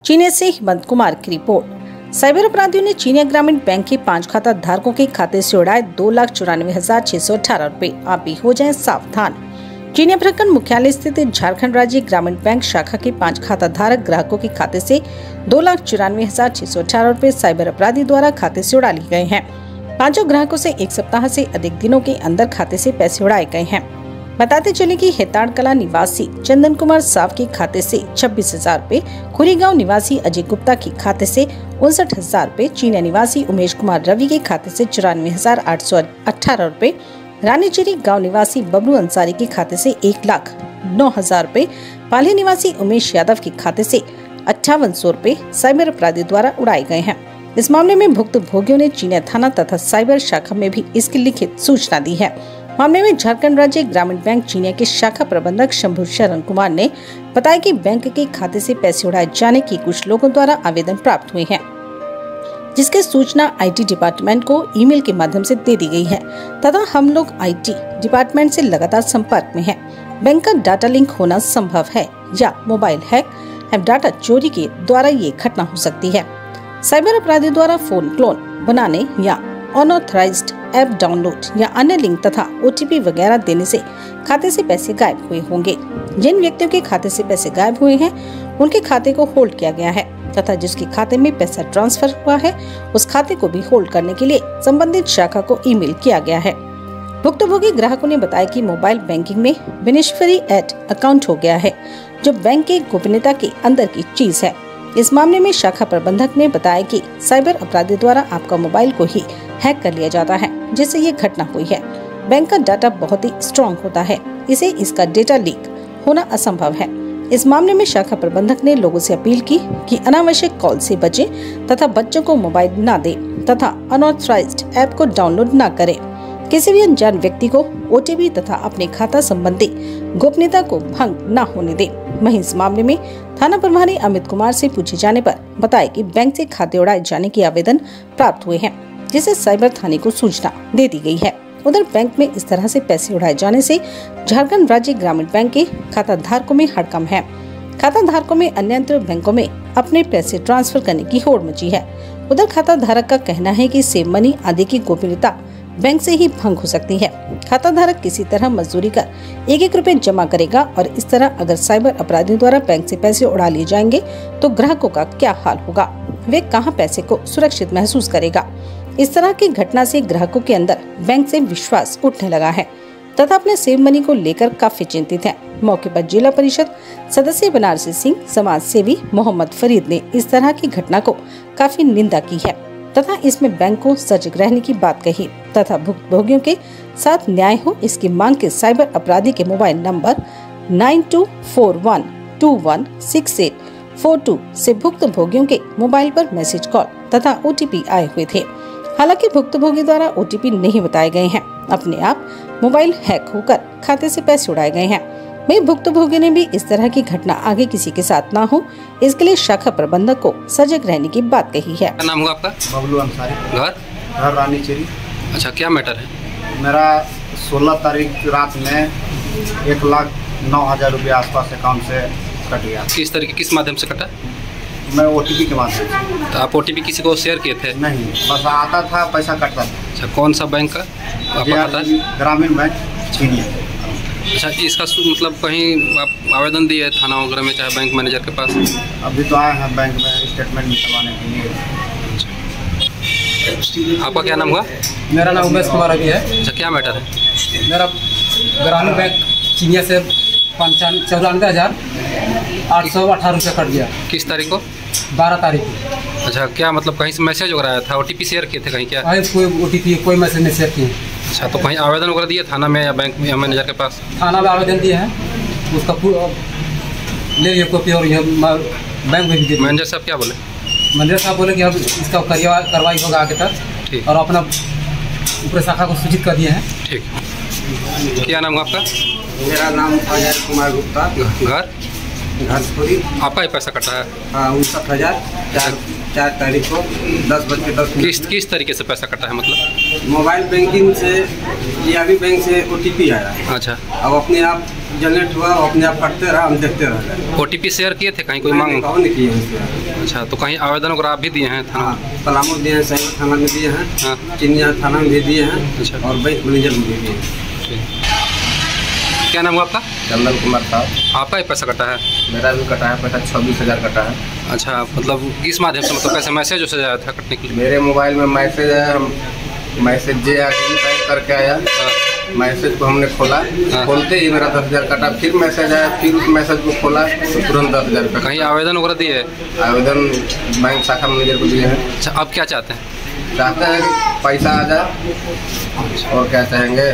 चीने से हेमंत कुमार की report. Cyber अपराधियों ने चीनिया ग्रामीण बैंक के 5 खाता धारकों के खाते से उड़ाए 2,94,618 रुपए। आप भी हो जाएं सावधान। चीनिया प्रखंड मुख्यालय स्थित झारखंड राज्य ग्रामीण बैंक शाखा के 5 खाता धारक ग्राहकों के खाते से 2,94,618 रुपए साइबर अपराधी द्वारा खाते से उड़ा लिए गए हैं। पांचों ग्राहकों से 1 सप्ताह से अधिक दिनों के अंदर खाते से पैसे उड़ाए गए हैं। बताते चले कि हेताड़ कला निवासी चंदन कुमार साव के खाते से 26,000 रुपए, खुरीगांव निवासी अजय गुप्ता के खाते से 59,000 रुपए, चीनिया निवासी उमेश कुमार रवि के खाते से 94,818 रुपए, रानीचेरी गांव निवासी बबलू अंसारी के खाते से 1,09,000 रुपए, पाली निवासी उमेश यादव के खाते से 5800 रुपए साइबर अपराधी द्वारा उड़ाए गए हैं। इस मामले में भुक्त भोगियों ने चीनिया थाना तथा साइबर शाखा में भी इसकी लिखित सूचना दी है। मामले में झारखंड राज्य ग्रामीण बैंक चीनिया के शाखा प्रबंधक शंभू शरण कुमार ने बताया कि बैंक के खाते से पैसे उड़ाए जाने की कुछ लोगों द्वारा आवेदन प्राप्त हुए हैं, जिसके सूचना आईटी डिपार्टमेंट को ईमेल के माध्यम से दे दी गई है तथा हम लोग आईटी डिपार्टमेंट से लगातार संपर्क में हैं। बैंक का डाटा लिंक होना संभव है या मोबाइल हैक या डाटा चोरी के द्वारा ये घटना हो सकती है। साइबर अपराधी द्वारा फोन क्लोन बनाने या अनऑथराइज्ड ऐप डाउनलोड या अन्य लिंक तथा ओटीपी वगैरह देने से खाते से पैसे गायब हुए होंगे। जिन व्यक्तियों के खाते से पैसे गायब हुए हैं उनके खाते को होल्ड किया गया है तथा जिसके खाते में पैसा ट्रांसफर हुआ है उस खाते को भी होल्ड करने के लिए संबंधित शाखा को ईमेल किया गया है। भुक्तभोगी ग्राहकों ने बताया कि मोबाइल बैंकिंग में बेनिफिशियरी एट अकाउंट हो गया है, जो बैंक के गोपनीयता के अंदर की चीज है। इस मामले में शाखा प्रबंधक ने बताया कि साइबर अपराधी द्वारा आपका मोबाइल को ही हैक कर लिया जाता है, जिससे ये घटना हुई है। बैंक का डाटा बहुत ही स्ट्रॉन्ग होता है, इसे इसका डेटा लीक होना असंभव है। इस मामले में शाखा प्रबंधक ने लोगों से अपील की कि अनावश्यक कॉल से बचें तथा बच्चों को मोबाइल न दें तथा अनऑथराइज्ड ऐप को डाउनलोड न करें। किसी भी अनजान व्यक्ति को ओटीपी तथा अपने खाता संबंधी गोपनीयता को भंग न होने दें। वहीं इस मामले में थाना प्रभारी अमित कुमार से पूछे जाने पर बताया कि बैंक से खाते उड़ाए जाने की आवेदन प्राप्त हुए हैं, जिसे साइबर थाने को सूचना दे दी गई है। उधर बैंक में इस तरह से पैसे उड़ाए जाने से झारखंड राज्य ग्रामीण बैंक के खाता धारकों में हड़कंप है। खाता धारकों में अन्य बैंकों में अपने पैसे ट्रांसफर करने की होड़ मची है। उधर खाता धारक का कहना है कि सेव मनी आदि की गोपनीयता बैंक से ही भंग हो सकती है। खाता धारक किसी तरह मजदूरी कर 1-1 रुपए जमा करेगा और इस तरह अगर साइबर अपराधियों द्वारा बैंक से पैसे उड़ा लिए जाएंगे तो ग्राहकों का क्या हाल होगा, वे कहां पैसे को सुरक्षित महसूस करेगा। इस तरह की घटना से ग्राहकों के अंदर बैंक से विश्वास उठने लगा है तथा अपने सेव मनी को लेकर काफी चिंतित हैं। मौके पर जिला परिषद सदस्य बनारसी सिंह, समाज सेवी मोहम्मद फरीद ने इस तरह की घटना को काफी निंदा की है तथा इसमें बैंक को सजग रहने की बात कही तथा भुक्तभोगियों के साथ न्याय हो इसकी मांग के साइबर अपराधी के मोबाइल नंबर 9241216842 से भुक्तभोगियों के मोबाइल पर मैसेज कॉल तथा ओटीपी आए हुए थे। हालांकि भुक्तभोगी द्वारा ओटीपी नहीं बताए गए हैं। अपने आप मोबाइल हैक होकर खाते से पैसे उड़ाए गए हैं। वहीं भुक्तभोगी ने भी इस तरह की घटना आगे किसी के साथ ना हो, इसके लिए शाखा प्रबंधक को सजग रहने की बात कही है। क्या नाम हुआ आपका? बबलू अंसारी। घर रानीचेरी। अच्छा, क्या मैटर है? मेरा 16 तारीख रात में 1,09,000 रुपये आसपास अकाउंट से कट गया। किस तरीके किस माध्यम से कटा? मैं ओटीपी के माध्यम से। तो आप ओटीपी किसी को शेयर किए थे? नहीं, बस आता था, पैसा कटता था। अच्छा, कौन सा बैंक का आपको पता है? ग्रामीण बैंक चीनिया। अच्छा, इसका मतलब कहीं आप आवेदन दिए थाना वगैरह में, चाहे बैंक मैनेजर के पास? अभी तो आए हैं बैंक में स्टेटमेंट निकलवाने के लिए। आपका क्या नाम हुआ? मेरा नाम उमेश कुमार रवि है। अच्छा, क्या मैटर है? मेरा ग्रामीण बैंक चीनिया से 94,818 रुपये कट गया। किस तारीख को? 12 तारीख को। अच्छा, क्या मतलब कहीं से मैसेज वगैरह आया था? ओटीपी शेयर किए थे कहीं क्या? कोई ओटीपी कोई मैसेज नहीं शेयर किए। अच्छा, तो कहीं आवेदन वगैरह दिए थाना में या बैंक में या मैनेजर के पास? थाना में आवेदन दिए हैं, उसका ले लिए कॉपी और यह बैंक में भी दिए। मैनेजर साहब क्या बोले? मैनेजर साहब बोले कि अब इसका कार्रवाई होगा आगे तक। ठीक। और अपना ऊपर शाखा को सूचित कर दिए हैं। ठीक। क्या नाम हुआ आपका? मेरा नाम अजय कुमार गुप्ता। घर घरपुरी। आपका ही पैसा कटा है? हाँ, 59,000 4 तारीख को 10:10। किस तरीके से पैसा कटा है मतलब? मोबाइल बैंकिंग से या भी बैंक से ओटीपी आया। अच्छा, अब अपने आप जनरेट हुआ, अपने आप कटते रहा, हम देखते रह गए। ओटीपी शेयर किए थे कहीं? कोई मांग? कौन किए? अच्छा, तो कहीं आवेदन वगैरह आप भी दिए हैं थाना? हाँ, पलामू दिए हैं, सही थाना में दिए हैं, हाँ, चिनिया थाना में भी दिए हैं। अच्छा, और बैंक मैनेजर में भी दिए हैं। ठीक। क्या नाम हुआ आपका? चंदन कुमार साहब। आपका ही पैसा कटा है? मेरा भी कटा है पैसा, 26,000 कटा है। अच्छा, मतलब किस माध्यम से, मतलब कैसे मैसेज उसे आया था कटने के लिए? मेरे मोबाइल में मैसेज आया, हम मैसेज जे बैंक करके आया, हाँ, मैसेज को हमने खोला, हाँ। खोलते ही मेरा 10,000 कटा। फिर मैसेज आया, फिर उस मैसेज को खोला तो तुरंत 10,000 रुपये। कहीं आवेदन वगैरह दिए? आवेदन बैंक शाखा मैनेजर को दिए हैं। अच्छा, आप क्या चाहते हैं? चाहते हैं कि पैसा आ जाए, और क्या चाहेंगे,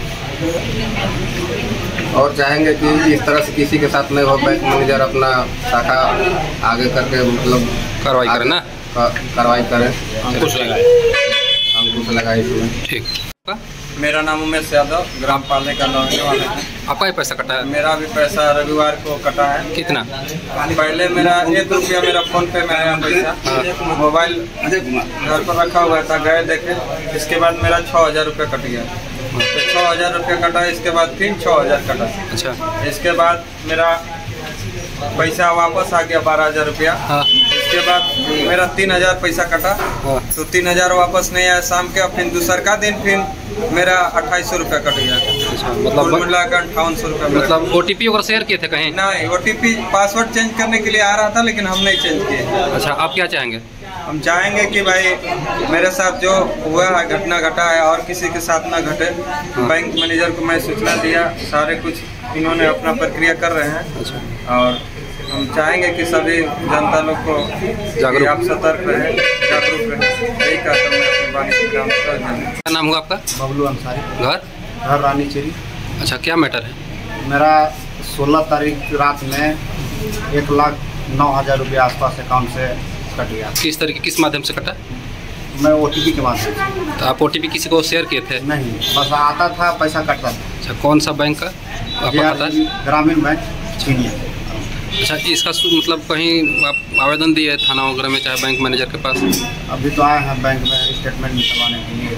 और चाहेंगे कि इस तरह से किसी के साथ नहीं हो। बैंक मैनेजर अपना शाखा आगे करके मतलब कार्रवाई करें ना? कार्रवाई करें, अंकुश लगाए। अंकुश लगाए इसमें। ठीक। मेरा नाम उमेश यादव, ग्राम पालने का रहने वाला है। आपका ही पैसा कटा है? मेरा भी पैसा रविवार को कटा है। कितना? पहले मेरा 1 रुपया मेरा फोन पे में आया पैसा, मोबाइल घर पर रखा हुआ था, गए देखे। इसके बाद मेरा 6,000 रुपये कट गया। तो 6,000 रुपये कटा, इसके बाद फिर 6,000 कटा। अच्छा, इसके बाद मेरा पैसा वापस आ गया 12,000 रुपया। हाँ, इसके बाद मेरा 3,000 पैसा कटा, हाँ, तो 3,000 वापस नहीं आया। शाम के फिर दूसर का दिन फिर मेरा 2,800 रुपया कट गया। अच्छा, कुल मतलब मिलाकर 5,800 रुपया। मतलब OTP वगैरह शेयर किए थे कहीं? नहीं, OTP पासवर्ड चेंज करने के लिए आ रहा था, लेकिन हम नहीं चेंज किए। अच्छा, आप क्या चाहेंगे? हम चाहेंगे कि भाई मेरे साथ जो हुआ है, घटना घटा है, और किसी के साथ ना घटे। बैंक मैनेजर को मैं सूचना दिया, सारे कुछ इन्होंने अपना प्रक्रिया कर रहे हैं। अच्छा, और हम चाहेंगे कि सभी जनता लोग को जागरूक, आप सतर्क रहें, जागरूक रहें। यही कहकर मैं अपनी वाणी को विराम देता हूं। क्या नाम हुआ आपका? बबलू अंसारी, घर? घर रानी चेरी। अच्छा, क्या मैटर है? मेरा 16 तारीख रात में 1,09,000 रुपये आसपास अकाउंट से कट गया। किस तरीके, किस माध्यम से कटा? मैं OTP के माध्यम से। तो आप OTP किसी को शेयर किए थे? नहीं, बस आता था, पैसा कटता था। अच्छा, कौन सा बैंक का आपको पता है? ग्रामीण बैंक चिनिया। अच्छा, इसका मतलब कहीं आप आवेदन दिए थाना वगैरह में, चाहे बैंक मैनेजर के पास? अभी तो आए हैं बैंक में स्टेटमेंट निकलवाने के लिए।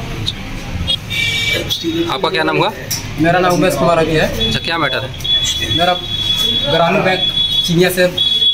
आपका क्या नाम हुआ? मेरा नाम उमेश कुमार अभी है। अच्छा, क्या मैटर है? मेरा ग्रामीण बैंक चिनिया से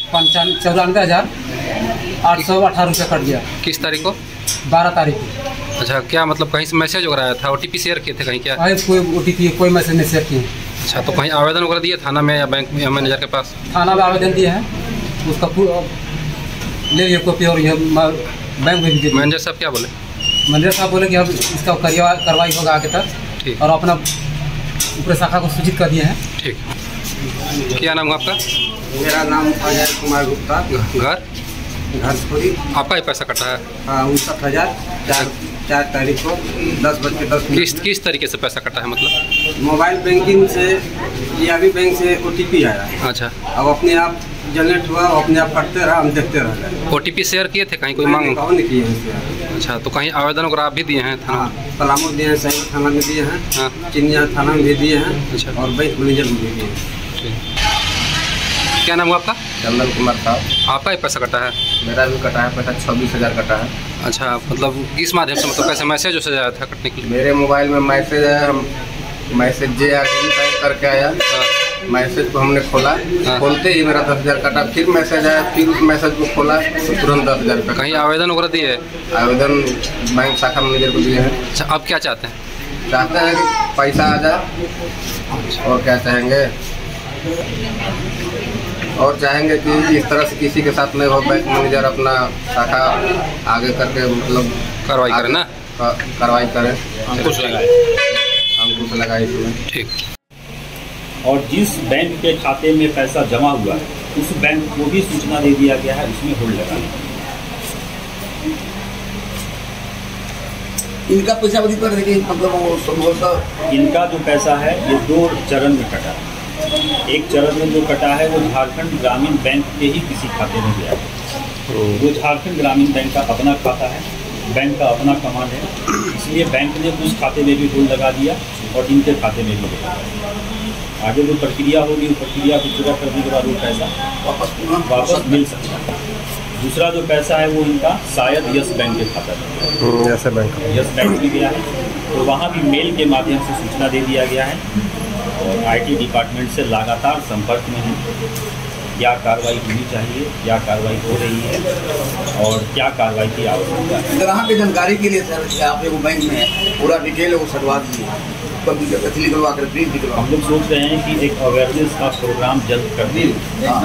94,818 रुपये कट गया। किस तारीख को? 12 तारीख को। अच्छा, क्या मतलब कहीं से मैसेज वगैरह आया था? OTP शेयर किए थे कहीं क्या? कोई OTP कोई मैसेज नहीं शेयर किए। अच्छा, तो कहीं आवेदन वगैरह दिए थाना में या बैंक में या मैनेजर के पास? थाना में आवेदन दिए हैं, उसका ले लिए कॉपी, और यह बैंक में भी दे। मैनेजर साहब क्या बोले? मैनेजर साहब बोले कि अब इसका कार्रवाई होगा आगे तक, ठीक, और अपना ऊपर शाखा को सूचित कर दिए हैं। ठीक। क्या नाम है आपका? मेरा नाम अजय कुमार गुप्ता, घर? घरपुरी। आपका ही पैसा कटा है? हाँ, 59,000 4 तारीख को 10:10। किस तरीके से पैसा कटा है मतलब? मोबाइल बैंकिंग से या भी बैंक से OTP आया। अच्छा, अब अपने आप जनरेट हुआ, अपने आप कटते रहा, हम देखते रह। OTP शेयर किए थे कहीं, कोई मांग? कौन किए हैं? अच्छा, तो कहीं आवेदन वगैरह आप भी दिए हैं थाना? हाँ, पलामू दिए हैं, सही थाना में दिए हैं, हाँ, चिनिया थाना में भी दिए हैं। अच्छा, और बैंक मैनेजर में भी दिए हैं। ठीक। क्या नाम हुआ आपका? चंदन कुमार साहब। आपका ही पैसा कटा है? मेरा भी कटा है पैसा, 26,000 कटा है। अच्छा, मतलब किस माध्यम से, मतलब कैसे मैसेज उसे आया था कटने के लिए? मेरे मोबाइल में मैसेज आया, हम मैसेज जे बैंक करके आया, हाँ, मैसेज को हमने खोला, हाँ। खोलते ही मेरा 10,000 कटा। फिर मैसेज आया, फिर उस मैसेज को खोला तो तुरंत 10,000 रुपये। कहीं आवेदन वगैरह दिए? आवेदन बैंक शाखा मैनेजर को दिए हैं। अच्छा, आप क्या चाहते हैं? चाहते हैं कि पैसा आ जाए, और क्या चाहेंगे, और चाहेंगे कि इस तरह से किसी के साथ नहीं हो। बैंक मैनेजर अपना शाखा आगे करके मतलब कार्रवाई करें ना? कार्रवाई करें, अंकुश लगाए। अंकुश लगाए इसमें। ठीक। और जिस बैंक के खाते में पैसा जमा हुआ है, उस बैंक को भी सूचना दे दिया गया है, उसमें होल्ड लगाने। इनका पैसा बड़ी कर देंगे, मतलब वो संभवतः इनका जो पैसा है ये 2 चरण में कटा है। एक चरण में जो कटा है वो झारखंड ग्रामीण बैंक के ही किसी खाते में गया है। वो झारखंड ग्रामीण बैंक का अपना खाता है, बैंक का अपना कमांड है, इसलिए बैंक ने उस खाते में भी होल्ड लगा दिया और इनके खाते में भी लगा दिया। आगे जो प्रक्रिया होगी, उस प्रक्रिया को पूरा करने के बाद वो पैसा वापस मिल सकता है। दूसरा जो पैसा है वो इनका शायद यस बैंक के खाता में, यस बैंक में गया है, तो वहाँ भी मेल के माध्यम से सूचना दे दिया गया है और IT डिपार्टमेंट से लगातार संपर्क में है। क्या कार्रवाई होनी चाहिए, क्या कार्रवाई हो रही है और क्या कार्रवाई की आवश्यकता है। ग्राहक की जानकारी के लिए सर आप एक बैंक में पूरा डिटेल वो सटवा दीजिए, निकलवा कर प्रिंट निकलवा। हम लोग सोच रहे हैं कि एक अवेयरनेस का प्रोग्राम जल्द कर दें,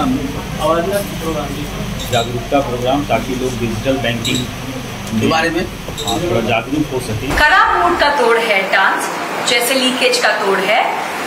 जागरूकता प्रोग्राम, ताकि लोग डिजिटल बैंकिंग के बारे में थोड़ा जागरूक हो सके। खराब मूड का तोड़ है डांस, जैसे लीकेज का तोड़ है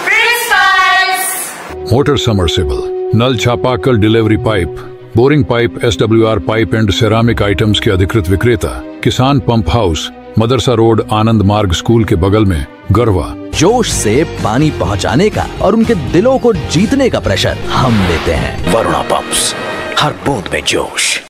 मोटर सबमर्सिबल, नल चापाकल delivery pipe, boring pipe, SWR pipe and ceramic items के अधिकृत विक्रेता, Kisan pump house, Madarsa road, Anand Marg school के बगल में, गरवा। जोश से पानी पहुंचाने का और उनके दिलों को जीतने का प्रेशर हम लेते हैं। वरुणा पंप्स, हर बूंद में जोश।